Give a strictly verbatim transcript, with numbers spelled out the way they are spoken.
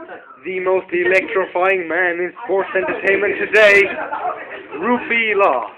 the most electrifying man in sports entertainment today, Rupi Lal.